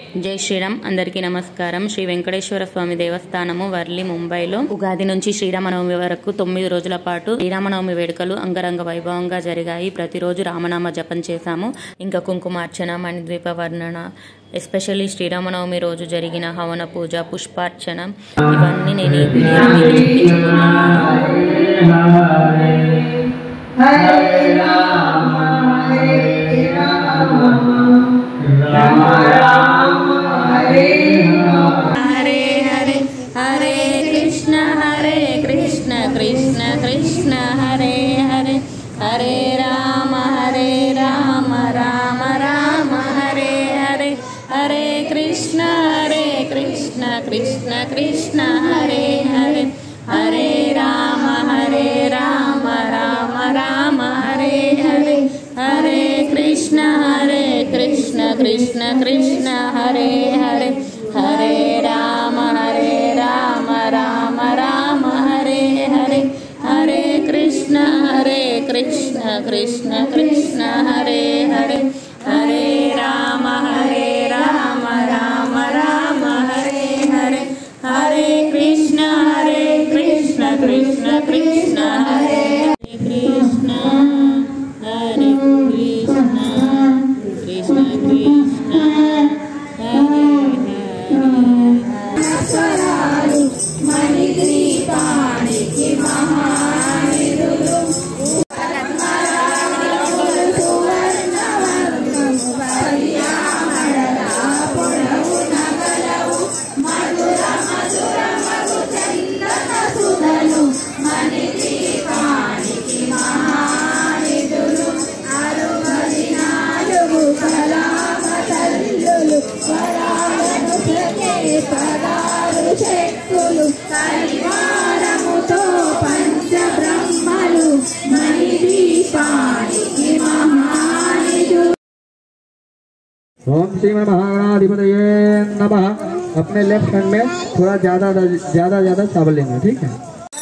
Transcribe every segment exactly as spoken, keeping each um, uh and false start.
జై శ్రీరామ్. అందరికీ నమస్కారం. శ్రీ వెంకటేశ్వర స్వామి దేవస్థానము వర్లి, ముంబైలో ఉగాది నుంచి శ్రీరామనవమి వరకు తొమ్మిది రోజుల పాటు శ్రీరామనవమి వేడుకలు అంగరంగ వైభవంగా జరిగాయి. ప్రతిరోజు రామనామ జపం చేశాము. ఇంకా కుంకుమార్చన, మణిద్వీప వర్ణన, ఎస్పెషల్లీ శ్రీరామనవమి రోజు జరిగిన హవన పూజ, పుష్పార్చన, ఇవన్నీ నేను ఈ వీడియోలో మీకు చూపించబోతున్నాను. హరే హరే హరే కృష్ణ హరే కృష్ణ కృష్ణ కృష్ణ హరే హరే హరే రామ హరే రామ రామ రామ హరే హరే హరే కృష్ణ హరే కృష్ణ కృష్ణ కృష్ణ హరే హరే హరే రామ హరే రామ రామ రామ హరే హరే హరే కృష్ణ హరే కృష్ణ కృష్ణ కృష్ణ హరే హరే హరే రామ హరే రామ రామ రామ హరే హరే హరే కృష్ణ హరే కృష్ణ కృష్ణ కృష్ణ హరే హరే హరే రామ హరే రామ రామ రామ హరే హరే హరే కృష్ణ హరే కృష్ణ కృష్ణ కృష్ణ హరే కృష్ణ హరే కృష్ణ కృష్ణ కృష్ణ హరే హరే మణిద్వీపానికి మహానిధులు పరివారముతో పంచబ్రహ్మలు మణిద్వీపానికి మహానిధులు. ओम श्री महागणाधिपतये नमः। अपने लेफ्ट हैंड में थोड़ा ज्यादा ज्यादा ज्यादा चावल लेंगे, ठीक है।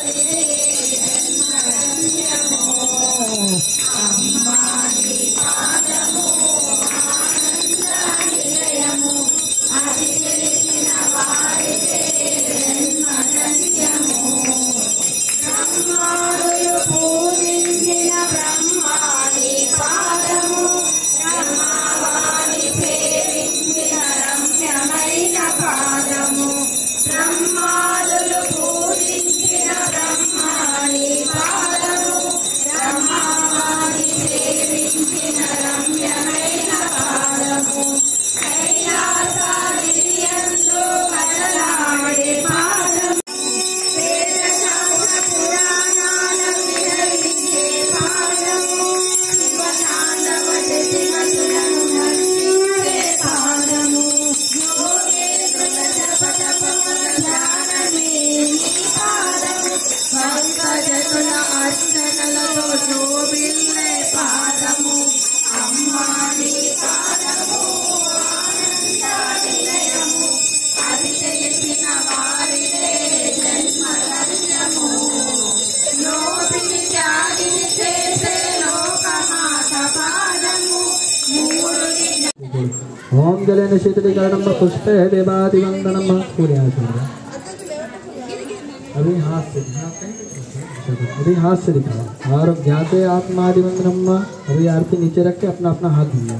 ओम जले निशीतलीकरणम पुष्पे देवादिवंदनम। अभी हाथ से अभी हाथ से दिखाओ और ज्ञाते आत्मादिवंदनम। अभी आरती नीचे रख के अपना अपना हाथ धुलो।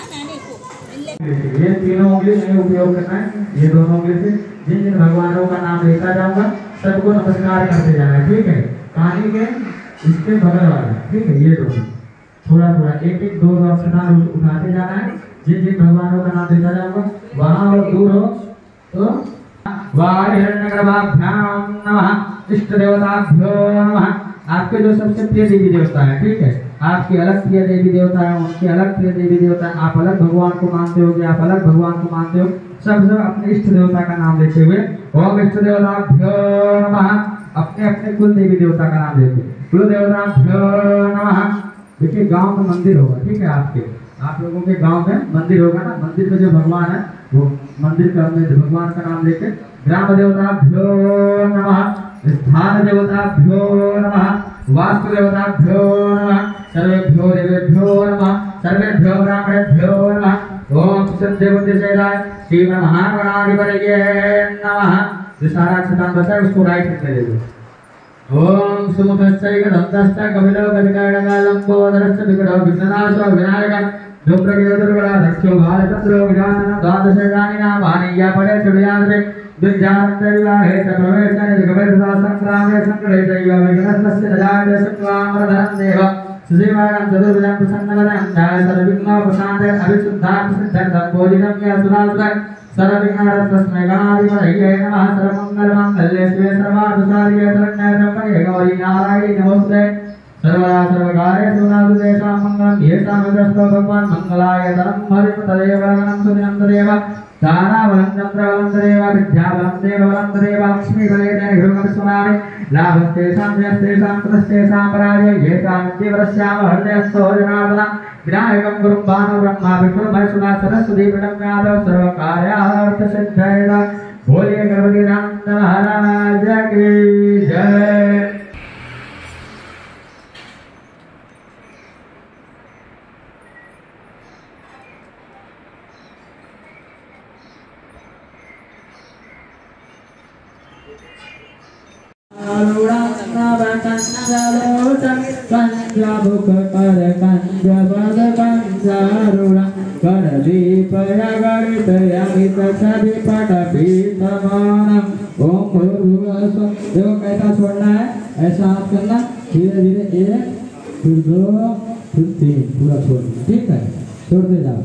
ये तीनों उंगली में उपयोग करना है। ये दोनों उंगली से जिन जिन भगवानों का नाम लेता जाऊंगा सबको नमस्कार करते जाना है, ठीक है। कहानी के इसके बगल वाला, ठीक है। ये दोनों थोड़ा थोड़ा एक एक दो दो अक्षर उठाते जाना है। जिन जिन भगवानों का नाम लेता जाऊंगा वहां और दूर हो तो वाहिरण्यगर्भाभ्याम नमः, इष्ट देवताभ्यो नमः। आपके जो सबसे प्रिय देवी देवता है, ठीक है। आपकी अलग प्रिय देवी देवता है, उनकी अलग प्रिय देवी देवता है। आप अलग भगवान को मानते हो, आप अलग भगवान को मानते हो। सब सब अपने इष्ट देवता का नाम लेते हुए ओम इष्ट देवताभ्यो नमः। अपने अपने कुल देवी देवता का नाम लेते कुल देवताभ्यो नमः। देखिए गांव में मंदिर होगा, ठीक है। आपके आप लोगों के गांव में मंदिर होगा ना, मंदिर में जो भगवान है वो मंदिर का भगवान का नाम लेके ग्राम देवताभ्यो नमः, स्थान देवताभ्यो नमः, वास्तु देवताभ्यो नमः, सर्वेभ्यो देवेभ्यो नमः, सर्वेभ्यो ब्राह्मणेभ्यो नमः, ओम सत्यवती जयराय श्री महागणाधिपतये नमः। जो सारा शतान बचा है उसको राइट में ले लो। ओम सुमुखश्चैव दन्तश्च कपिलो गविकारणकालम्बोदरश्च विकटो विघ्ननाशो विनायकः दुर्प्रगयोदुर्गला दक्षो बालचन्द्रो विजानन द्वादशजानि नामानि या पडे चुडियाद्रे विद्यानन्दविवाहे च प्रवेशने जगवेदसा संग्रामे संकटे दैव विघ्नस्तस्य दजायते शक्वामरधरं देव सुजीवानं चतुर्भुजं प्रसन्नवदनं ध्याय सर्वविघ्नोपशान्ते अभिशुद्धार्थसिद्ध्यर्थं भोजिनं या सुरासुरः सर्वविघ्नहरस्मै गणाधिपतये नमः। सर्वमङ्गलमाङ्गल्ये शिवे सर्वार्थसाधिके शरण्ये त्र्यम्बके गौरी नारायणी नमोस्तुते। सर्वदा सर्वकार्येषु नासुतेषां मङ्गलं येषामग्रस्तो भगवान् मङ्गलायतनं हरिपतदेव वरगणं सुदिनं तदेव दानाबलं चन्द्रबलं तदेव विद्याबलं देवबलं तदेव लक्ष्मीबलेन गृहमस्मरामि लाभस्तेषां जयस्तेषां कृतस्तेषां पराजय येषां जीवरस्याम हृदयस्थो जनार्दन विनायकं गुरुं भानु ब्रह्मा विष्णु महेश्वरा सरस्वती प्रणम्यादौ सर्वकार्यार्थसिद्धये बोलिए गणपति नंद महाराज की जय। देखो कैसा छोड़ना है, ऐसा हाथ करना, धीरे धीरे एक फिर दो फिर तीन पूरा छोड़ना, ठीक है, छोड़ते जाओ।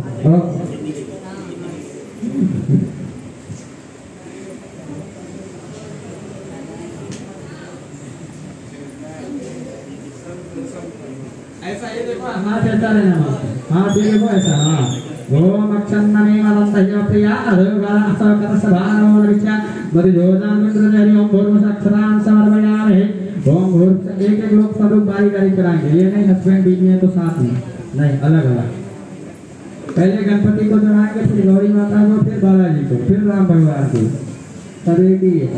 ऐसा ये देखो हाथ ऐसा रहना, हाथ ये देखो ऐसा, हाँ ओम अक्षन्नमे मदन्तयो प्रिया अधोगासकरसभानोदविच्य मदिजोजानमिन्द्रजरि ओम भूर्भुवस्सक्षरान् समर्पयामि। ओम भूर् एक एक लोग सब लोग बारी बारी कराएंगे, ये नहीं हस्बैंड बीच में तो साथ में नहीं, अलग अलग। पहले गणपति को चढ़ाएंगे, फिर गौरी माता को, फिर बालाजी को, फिर राम भगवान को, सब एक ही है।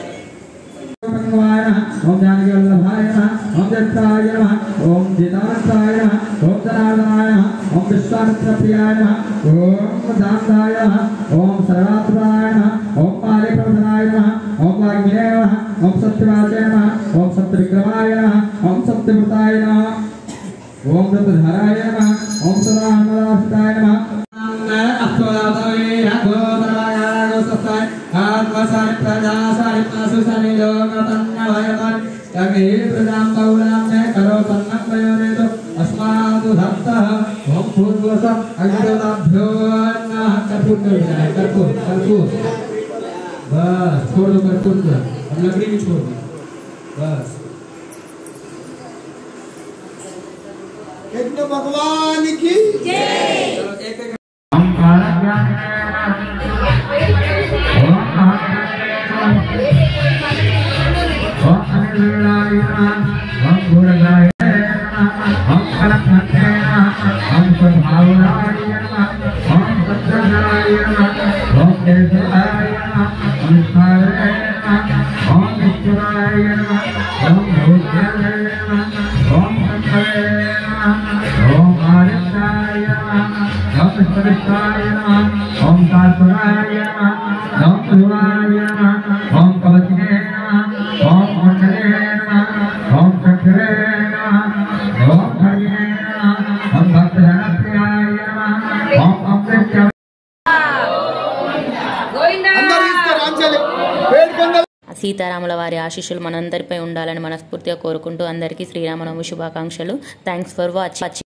ओम जानकी वल्लभाय नमः, ओम जत्ताय नमः, ओम जितानंदाय नमः, ओम जनार्दनाय नमः, ओम विश्वामित्रप्रियाय नमः, ओम दानदाय नमः, ओम सर्वात्मनाय नमः, ओम पारिप्रवचनाय नमः, ओम वाग्मिने नमः, ओम सत्यवाचाय नमः, ओम सत्यविक्रमाय नमः, ओम सत्यव्रताय नमः, ओम व्रतधाराय नमः, ओम सदानंदाय नमः। बस छोड़ दो, कर्पूर को अब लकड़ी भी छोड़ दो, बस। यज्ञ भगवान की जय। సీతారాముల వారి ఆశీస్సులు మనందరిపై ఉండాలని మనస్ఫూర్తిగా కోరుకుంటూ అందరికీ శ్రీరామనవమి శుభాకాంక్షలు. Thanks for watching.